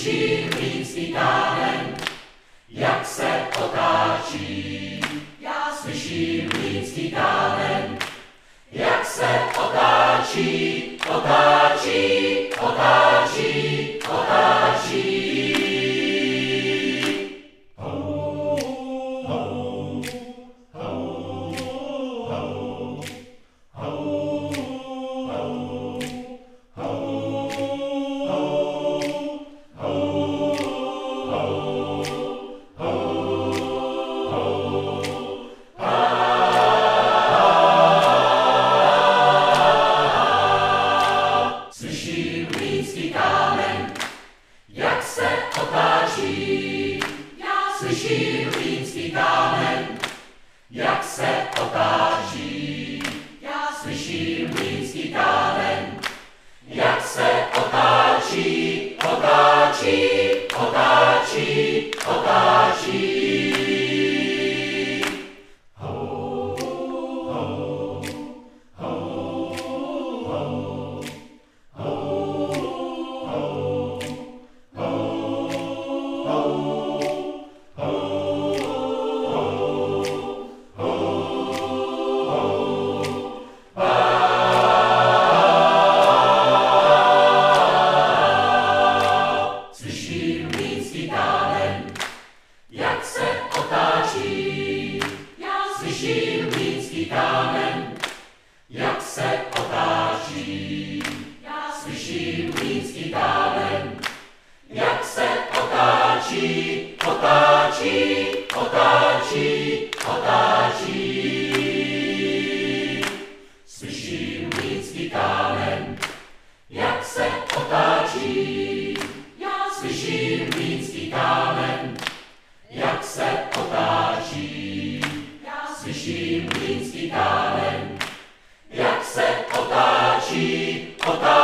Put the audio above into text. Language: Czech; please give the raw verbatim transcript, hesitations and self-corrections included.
Slyším mlýnský kámen, jak se otáčí. Já slyším mlýnský kámen, jak se otáčí, otáčí, otáčí, otáčí. Slyším mlýnský kámen, jak se otáčí. Já slyším mlýnský kámen, jak se otáčí, otáčí, otáčí, otáčí. Slyším mlýnský kámen, jak se otáčí. Já slyším mlýnský kámen, jak se otáčí, otáčí, otáčí, otáčí. Slyším mlýnský kámen, jak se otáčí. Já slyším mlýnský kámen, jak se otáčí. Slyším mlýnský kámen, jak se otáčí, otáčí.